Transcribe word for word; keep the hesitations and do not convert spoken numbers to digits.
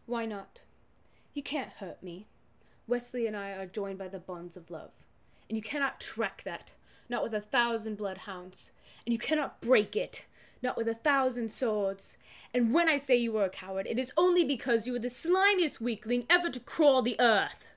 Why not? You can't hurt me. Wesley and I are joined by the bonds of love, and you cannot track that, not with a thousand bloodhounds, and you cannot break it, not with a thousand swords. And when I say you were a coward, it is only because you were the slimiest weakling ever to crawl the earth.